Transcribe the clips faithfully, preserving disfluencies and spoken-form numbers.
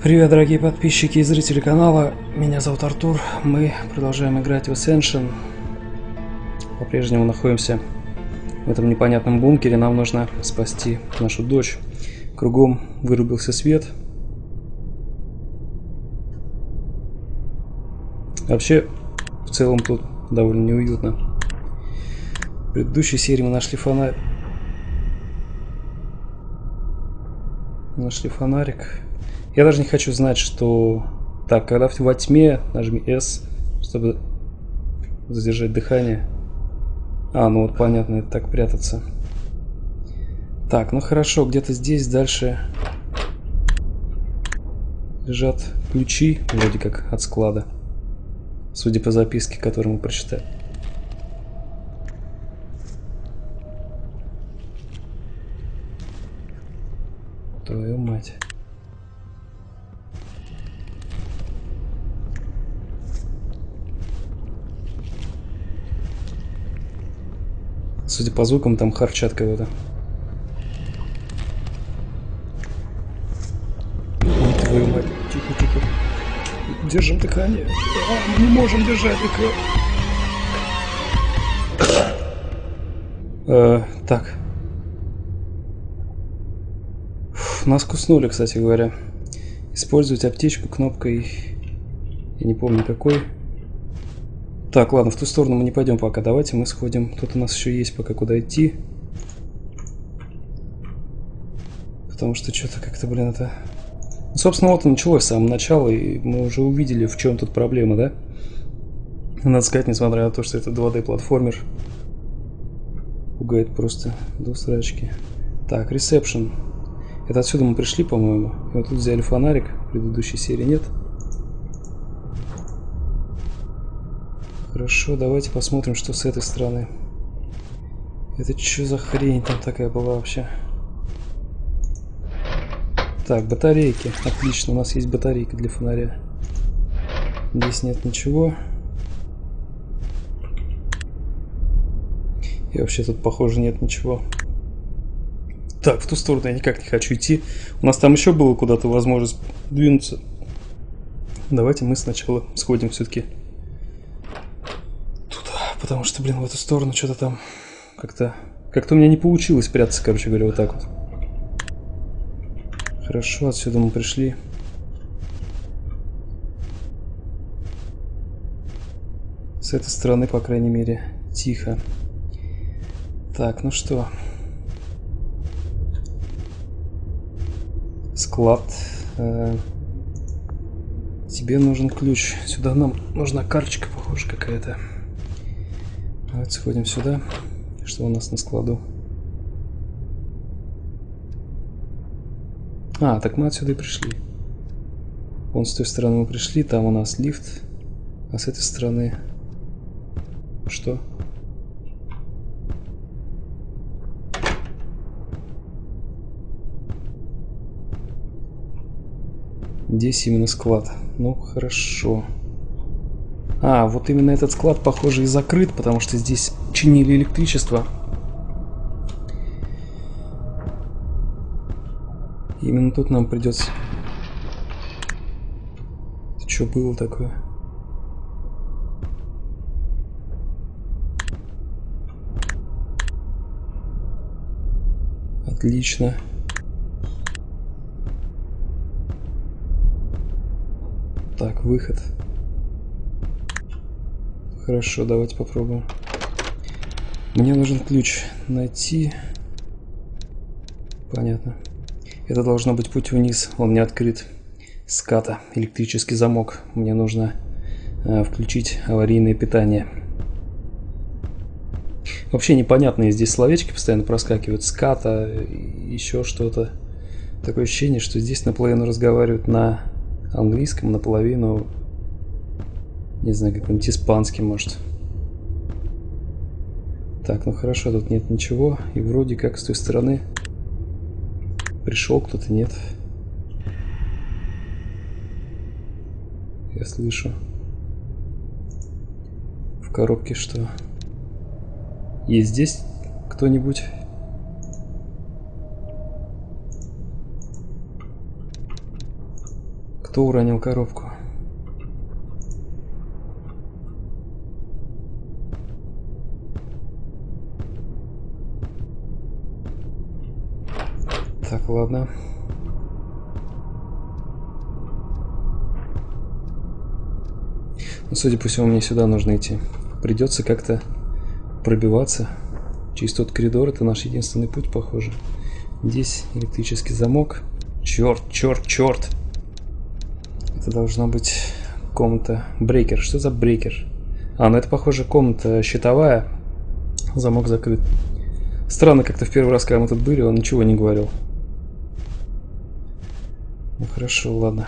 Привет, дорогие подписчики и зрители канала, меня зовут Артур, мы продолжаем играть в Ascension. По-прежнему находимся в этом непонятном бункере, нам нужно спасти нашу дочь. Кругом вырубился свет. Вообще, в целом тут довольно неуютно. В предыдущей серии мы нашли фонарь. Нашли фонарик. Я даже не хочу знать, что... Так, когда во тьме, нажми S, чтобы задержать дыхание. А, ну вот понятно, это так прятаться. Так, ну хорошо, где-то здесь дальше лежат ключи, вроде как от склада. Судя по записке, которую мы прочитали. Твою мать. Судя по звукам, там харчат кого-то. Твою мать. Тихо, тихо. Держим дыхание. А, мы не можем держать дыхание. Э, так. Фу, нас куснули, кстати говоря. Использовать аптечку кнопкой... Я не помню какой. Так, ладно, в ту сторону мы не пойдем пока. Давайте мы сходим. Тут у нас еще есть пока куда идти. Потому что что-то как-то, блин, это... Ну, собственно, вот и началось с самого начала, и мы уже увидели, в чем тут проблема, да? Надо сказать, несмотря на то, что это два дэ платформер. Пугает просто до срачки. Так, ресепшн. Это отсюда мы пришли, по-моему. И вот тут взяли фонарик. В предыдущей серии нет. Хорошо, давайте посмотрим, что с этой стороны. Это что за хрень там такая была вообще? Так, батарейки. Отлично, у нас есть батарейка для фонаря. Здесь нет ничего. И вообще тут, похоже, нет ничего. Так, в ту сторону я никак не хочу идти. У нас там еще было куда-то возможность двинуться. Давайте мы сначала сходим все-таки. Потому что, блин, в эту сторону что-то там как-то... Как-то у меня не получилось прятаться, короче говоря, вот так вот. Хорошо, отсюда мы пришли. С этой стороны, по крайней мере, тихо. Так, ну что. Склад. Э, тебе нужен ключ. Сюда нам нужна карточка, похоже, какая-то. Давайте сходим сюда. Что у нас на складу? А, так мы отсюда и пришли. Вон с той стороны мы пришли, там у нас лифт. А с этой стороны... Что? Здесь именно склад. Ну, хорошо. А, вот именно этот склад, похоже, и закрыт, потому что здесь чинили электричество. Именно тут нам придется... Это что было такое? Отлично. Так, выход. Хорошо, давайте попробуем. Мне нужен ключ найти. Понятно. Это должно быть путь вниз. Он не открыт. Ската. Электрический замок. Мне нужно э, включить аварийное питание. Вообще непонятные здесь словечки постоянно проскакивают. Ската, еще что-то. Такое ощущение, что здесь наполовину разговаривают на английском, наполовину... Не знаю, какой-нибудь испанский, может. Так, ну хорошо, тут нет ничего. И вроде как с той стороны пришел кто-то, нет. Я слышу. В коробке что? Есть здесь кто-нибудь? Кто уронил коробку? Так, ладно. Ну, судя по всему, мне сюда нужно идти. Придется как-то пробиваться через тот коридор. Это наш единственный путь, похоже. Здесь электрический замок. Черт, черт, черт. Это должна быть комната брейкер. Что за брейкер? А, ну это, похоже, комната щитовая. Замок закрыт. Странно, как-то в первый раз, когда мы тут были, он ничего не говорил. Ну хорошо, ладно.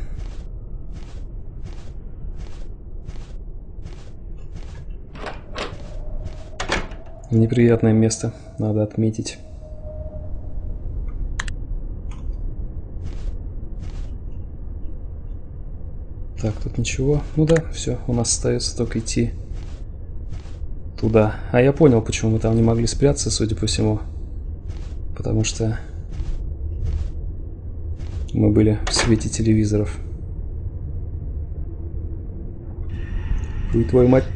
Неприятное место, надо отметить. Так, тут ничего. Ну да, все, у нас остается только идти туда. А я понял, почему мы там не могли спрятаться, судя по всему. Потому что мы были в свете телевизоров. Ой, твою мать.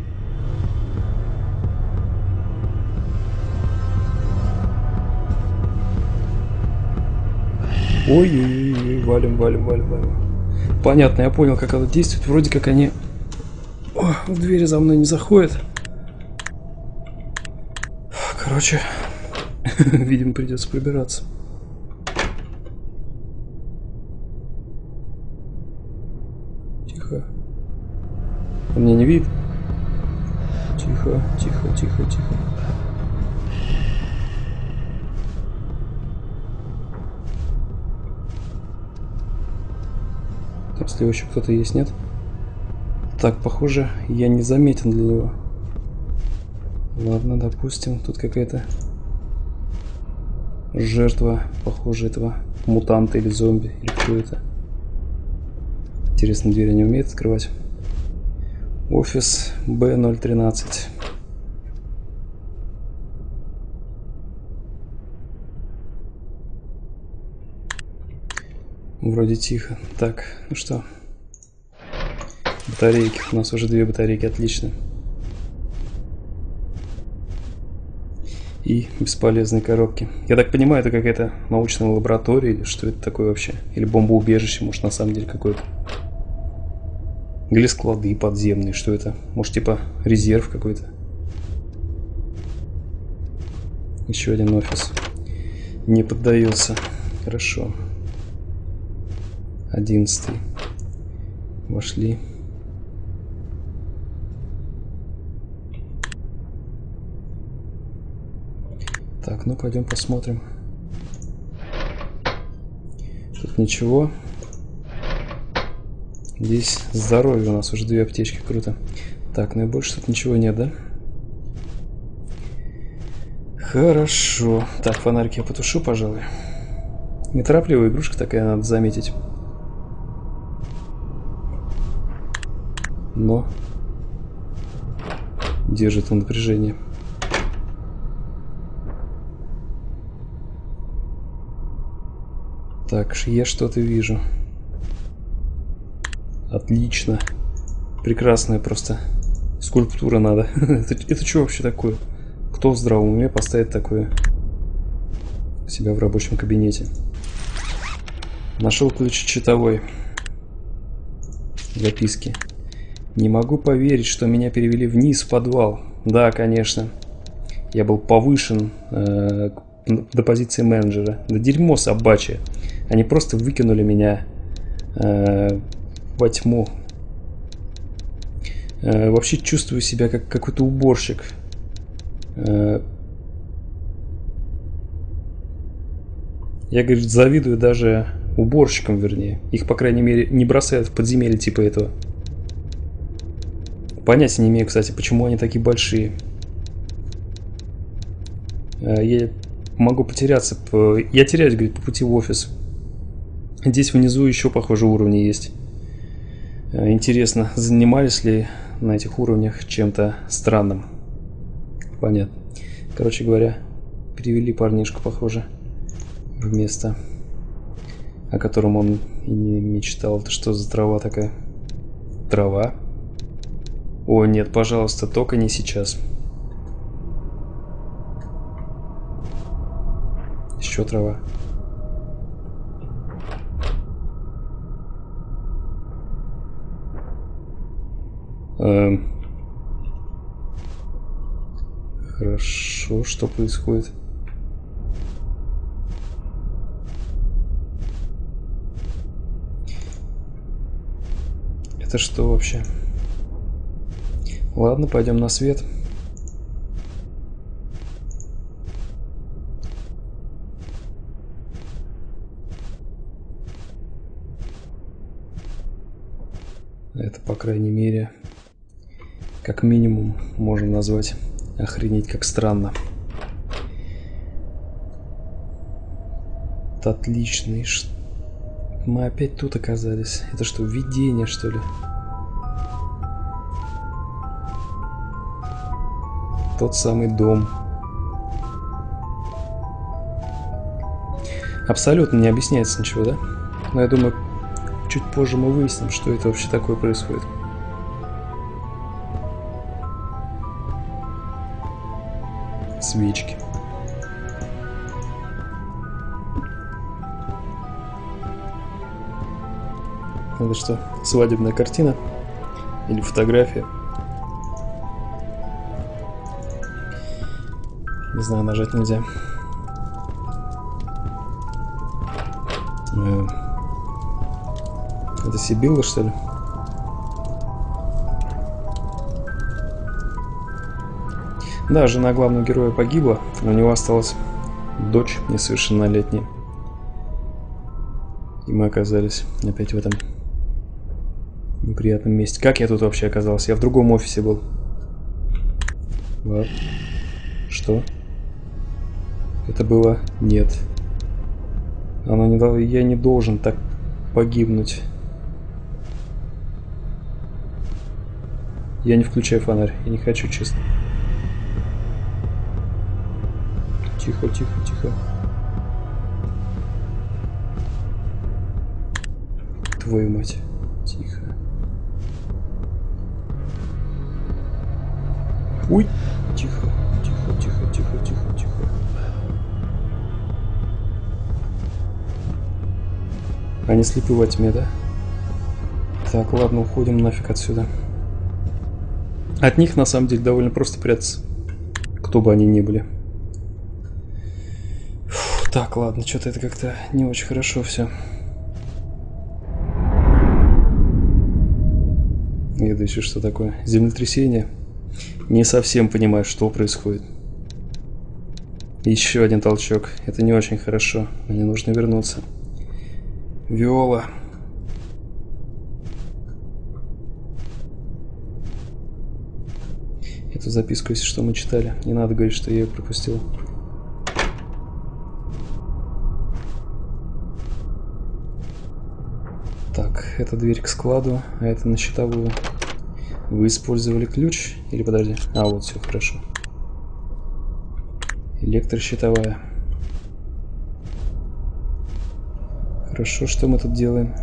Ой-ой-ой, валим, валим, валим, валим. Понятно, я понял, как это действует. Вроде как они... О, в двери за мной не заходят. Короче, видимо, придется пробираться. Тихо. Он меня не видит? Тихо, тихо, тихо, тихо. Если еще кто-то есть, нет? Так, похоже, я не заметен для него. Ладно, допустим, тут какая-то жертва, похоже, этого мутанта или зомби, или кто это. Интересно, двери не умеет открывать. Офис Б ноль тринадцать. Вроде тихо. Так, ну что? Батарейки. У нас уже две батарейки, отлично. И бесполезные коробки. Я так понимаю, это какая-то научная лаборатория или что это такое вообще? Или бомбоубежище, может, на самом деле какое-то. Или склады подземные, что это? Может, типа резерв какой-то. Еще один офис. Не поддается. Хорошо. Одиннадцатый. Вошли. Так, ну пойдем посмотрим. Тут ничего. Здесь здоровье у нас уже две аптечки, круто. Так, ну и больше тут ничего нет, да? Хорошо. Так, фонарик я потушу, пожалуй. Неторопливая игрушка такая, надо заметить. Но держит в напряжении. Так, я что-то вижу. Отлично. Прекрасная просто скульптура надо. это, это что вообще такое? Кто в здравом уме поставит такое у себя в рабочем кабинете? Нашел ключ щитовой. Записки. Не могу поверить, что меня перевели вниз в подвал. Да, конечно. Я был повышен э, до позиции менеджера. Да дерьмо собачье. Они просто выкинули меня э, во тьму. Э, вообще чувствую себя как какой-то уборщик. Э, я, говорит, завидую даже уборщикам, вернее. Их, по крайней мере, не бросают в подземелье типа этого. Понятия не имею, кстати, почему они такие большие. Я могу потеряться. По... Я теряюсь, говорит, по пути в офис. Здесь внизу еще, похоже, уровни есть. Интересно, занимались ли на этих уровнях чем-то странным? Понятно. Короче говоря, перевели парнишку, похоже, в место. о котором он и не мечтал. Это что за трава такая? Трава? О, нет, пожалуйста, только не сейчас. Еще трава. Эм. Хорошо, что происходит? Это что вообще? Ладно, пойдем на свет. Это, по крайней мере, как минимум, можно назвать охренеть как странно. Это отличный. Мы опять тут оказались. Это что, видение, что ли? Тот самый дом. Абсолютно не объясняется ничего, да? Но я думаю, чуть позже мы выясним, что это вообще такое происходит. Свечки. Это что, свадебная картина? Или фотография? Не знаю, нажать нельзя. Это Сибилла, что ли? Да, жена главного героя погибла. У него осталась дочь несовершеннолетняя. И мы оказались опять в этом неприятном месте. Как я тут вообще оказался? Я в другом офисе был. Вот. Что? Это было... Нет. Оно не дало... Я не должен так погибнуть. Я не включаю фонарь. Я не хочу, честно. Тихо, тихо, тихо. Твою мать. Тихо. Ой. Тихо, тихо, тихо, тихо, тихо, тихо. Они слепы во тьме, да? Так, ладно, уходим нафиг отсюда. От них, на самом деле, довольно просто прятаться. Кто бы они ни были. Фу, так, ладно, что-то это как-то не очень хорошо все. Это еще что такое? Землетрясение? Не совсем понимаю, что происходит. Еще один толчок. Это не очень хорошо. Мне нужно вернуться. Виола. Эту записку, если что, мы читали. Не надо говорить, что я ее пропустил. Так, это дверь к складу, а это на щитовую. Вы использовали ключ? Или подожди. А, вот, все хорошо. Электрощитовая. Хорошо, что мы тут делаем?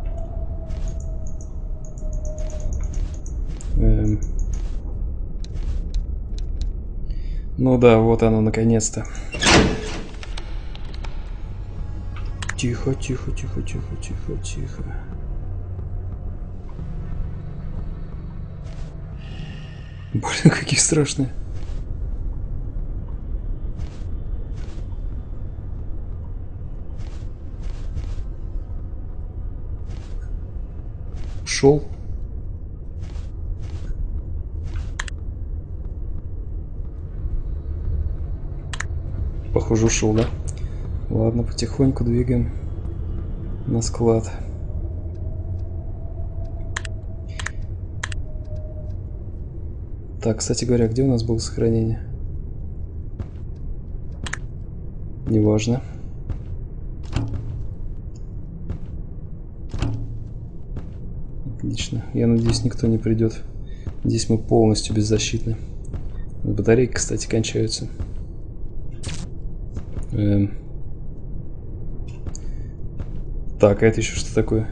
Эм. Ну да, вот оно, наконец-то. Тихо, тихо, тихо, тихо, тихо, тихо. Блин, какие страшные. Ушел. Похоже, ушел, да? Ладно, потихоньку двигаем на склад. Так, кстати говоря, где у нас было сохранение? Неважно. Отлично. Я надеюсь, никто не придет. Здесь мы полностью беззащитны. Батарейки, кстати, кончаются. Эм. Так, а это еще что такое?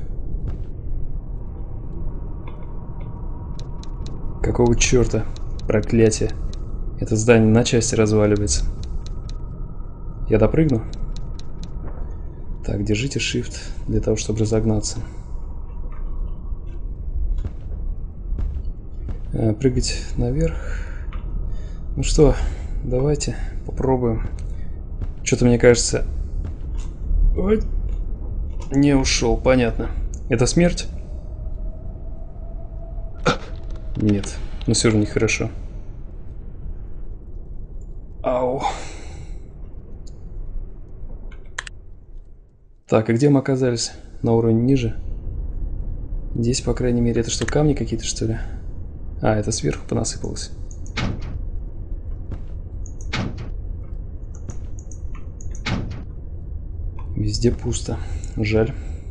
Какого черта? Проклятие. Это здание на части разваливается. Я допрыгну? Так, держите Shift для того, чтобы разогнаться. А, прыгать наверх. Ну что, давайте попробуем. Что-то мне кажется... Ой. Не ушел, понятно. Это смерть? Нет, но все равно нехорошо. Ау. Так, а где мы оказались? На уровне ниже? Здесь, по крайней мере, это что, камни какие-то, что ли? А, это сверху понасыпалось. Везде пусто. Жаль.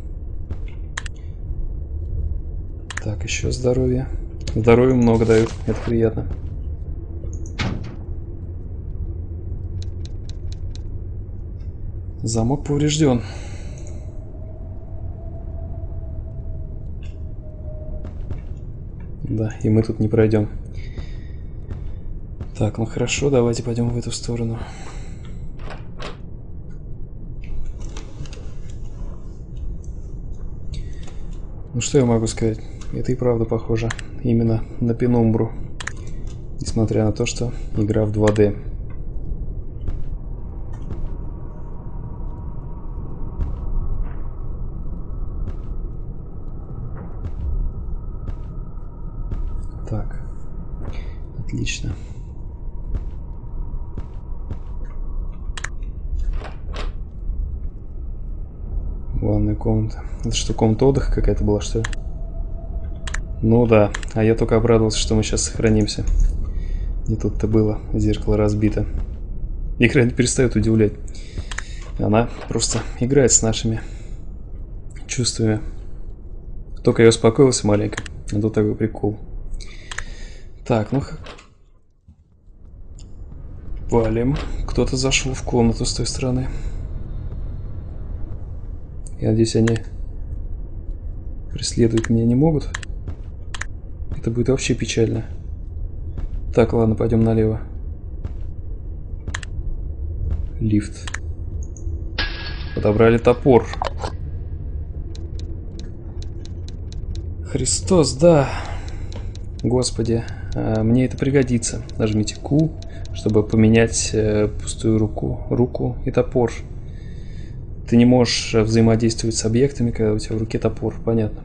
Так, еще здоровье. Здоровья много дают, это приятно. Замок поврежден. Да, и мы тут не пройдем. Так, ну хорошо, давайте пойдем в эту сторону. Ну что я могу сказать? Это и правда похоже именно на Пенумбру. Несмотря на то, что игра в два дэ. Так. Отлично. Ванная комната. Это что, комната отдыха какая-то была, что ли? Ну да, а я только обрадовался, что мы сейчас сохранимся. Не тут-то было, зеркало разбито. Игра не перестает удивлять. Она просто играет с нашими чувствами. Только я успокоился маленько, а тут такой прикол. Так, ну... Валим. Кто-то зашел в комнату с той стороны. Я надеюсь, они преследовать меня не могут. Это будет вообще печально. Так, ладно, пойдем налево. Лифт. Подобрали топор. Христос, да. Господи, мне это пригодится. Нажмите Q, чтобы поменять пустую руку, руку и топор. Ты не можешь взаимодействовать с объектами, когда у тебя в руке топор. Понятно.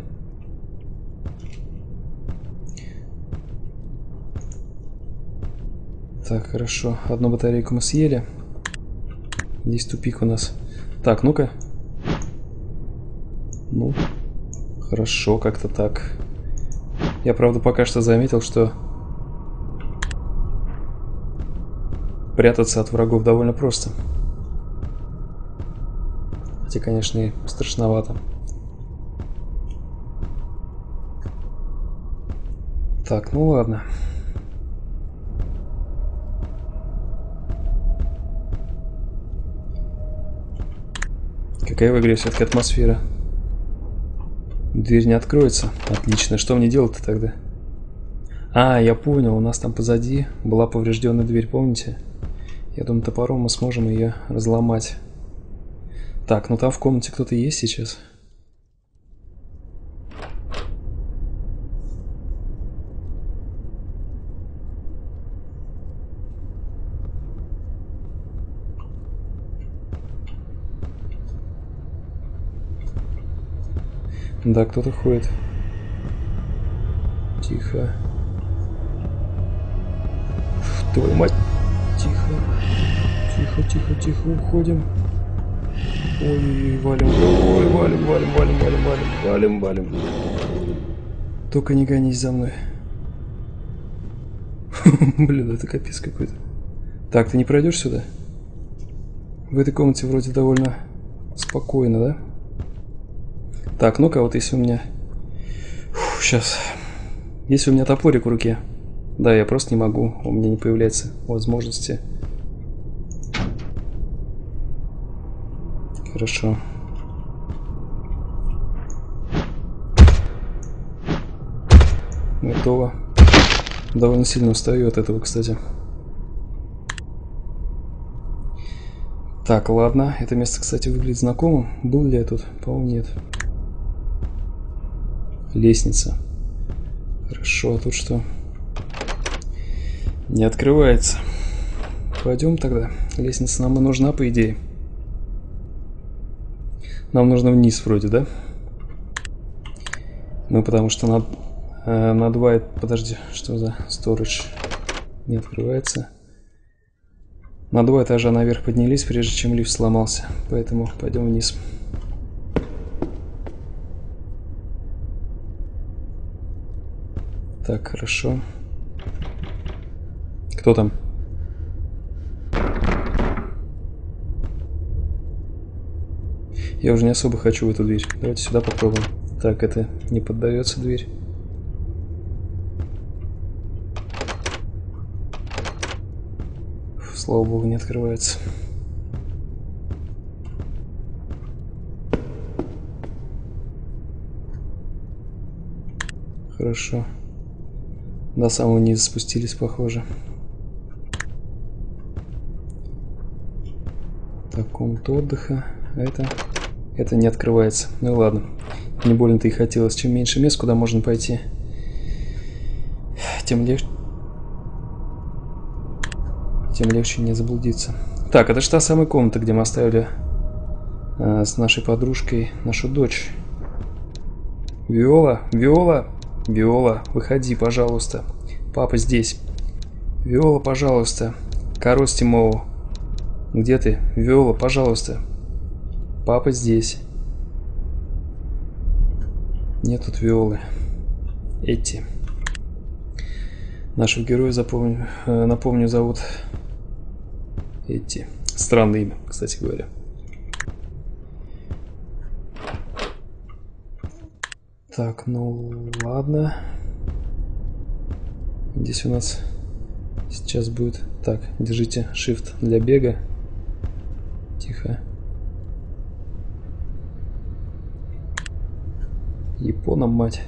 Так, хорошо. Одну батарейку мы съели. Здесь тупик у нас. Так, ну-ка. Ну, хорошо, как-то так. Я, правда, пока что заметил, что прятаться от врагов довольно просто. Хотя, конечно, и страшновато. Так, ну ладно. Какая в игре все-таки атмосфера? Дверь не откроется. Отлично. Что мне делать-то тогда? А, я понял. У нас там позади была поврежденная дверь, помните? Я думаю, топором мы сможем ее разломать. Так, ну там в комнате кто-то есть сейчас. Да, кто-то ходит. Тихо. Фу, твою мать. Тихо. Тихо, тихо, тихо. Уходим. Ой, валим. Ой, валим, валим, валим, валим, валим, валим, валим. Только не гонись за мной. Блин, это капец какой-то. Так, ты не пройдешь сюда? В этой комнате вроде довольно спокойно, да? Так, ну-ка, вот если у меня... Фу, сейчас. Если у меня топорик в руке. Да, я просто не могу. У меня не появляется возможности. Хорошо. Готово. Довольно сильно устаю от этого, кстати. Так, ладно. Это место, кстати, выглядит знакомым. Был ли я тут? По-моему, нет. Лестница. Хорошо, а тут что? Не открывается. Пойдем тогда. Лестница нам и нужна, по идее. Нам нужно вниз вроде, да? Ну, потому что на, э, на два... Подожди, что за сторидж? Не открывается. На два этажа наверх поднялись, прежде чем лифт сломался. Поэтому пойдем вниз. Так, хорошо. Кто там? Я уже не особо хочу в эту дверь. Давайте сюда попробуем. Так, это не поддается дверь. Фу, слава богу, не открывается. Хорошо. До самого низа спустились, похоже. Так, комната отдыха. А это... Это не открывается. Ну ладно. Не больно-то и хотелось. Чем меньше мест, куда можно пойти, тем легче... Тем легче не заблудиться. Так, это же та самая комната, где мы оставили а, с нашей подружкой нашу дочь. Виола, Виола, Виола, выходи, пожалуйста. Папа здесь. Виола, пожалуйста. Корости Моу. Где ты? Виола, пожалуйста. Папа здесь. Нет тут Виолы. Эти. Нашего героя, запомню, э, напомню, зовут Эти. Странное имя, кстати говоря. Так, ну ладно. Здесь у нас сейчас будет... Так, держите Shift для бега. Тихо. Япона, мать.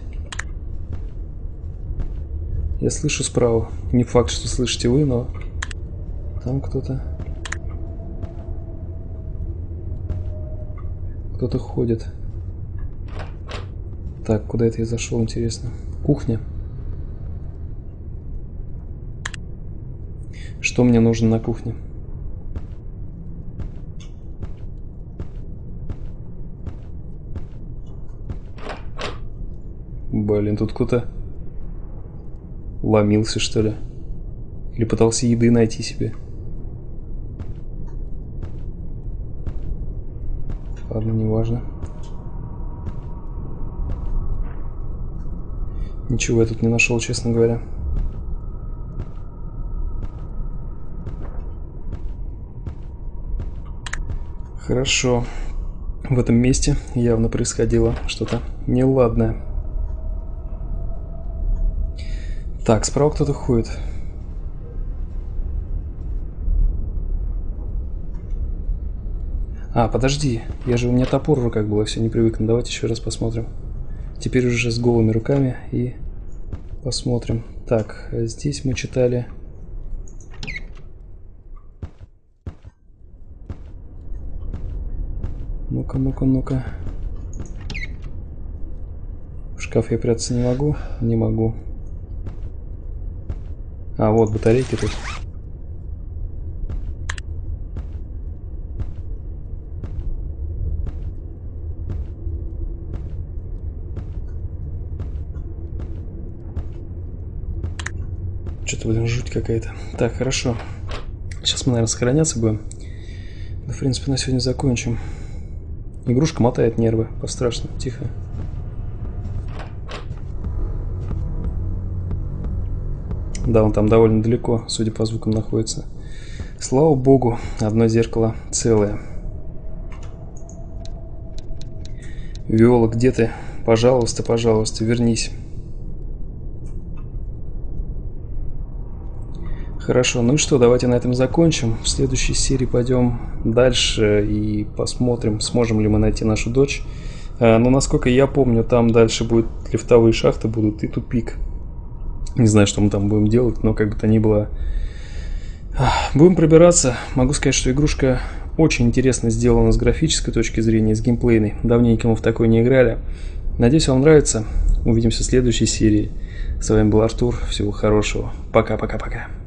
Я слышу справа. Не факт, что слышите вы, но... Там кто-то... Кто-то ходит. Так, куда это я зашел, интересно? Кухня. Что мне нужно на кухне? Блин, тут кто-то ломился, что ли? Или пытался еды найти себе? Ладно, неважно. Ничего я тут не нашел, честно говоря. Хорошо. В этом месте явно происходило что-то неладное. Так, справа кто-то ходит. А, подожди. Я же, у меня топор в руках был, я все не привык. Ну, давайте еще раз посмотрим. Теперь уже с голыми руками и посмотрим. Так, здесь мы читали... Ну-ка, ну-ка, ну-ка. В шкаф я прятаться не могу? Не могу. А, вот батарейки тут. Что-то, блин, жуть какая-то. Так, хорошо. Сейчас мы, наверное, сохраняться будем. Да, в принципе, на сегодня закончим. Игрушка мотает нервы. Пострашно. Тихо. Да, он там довольно далеко, судя по звукам, находится. Слава богу, одно зеркало целое. Виола, где ты? Пожалуйста, пожалуйста, вернись. Хорошо, ну и что, давайте на этом закончим. В следующей серии пойдем дальше и посмотрим, сможем ли мы найти нашу дочь. Но, насколько я помню, там дальше будут лифтовые шахты будут и тупик. Не знаю, что мы там будем делать, но как бы то ни было, будем пробираться. Могу сказать, что игрушка очень интересно сделана с графической точки зрения, с геймплейной. Давненько мы в такой не играли. Надеюсь, вам нравится. Увидимся в следующей серии. С вами был Артур. Всего хорошего. Пока-пока-пока.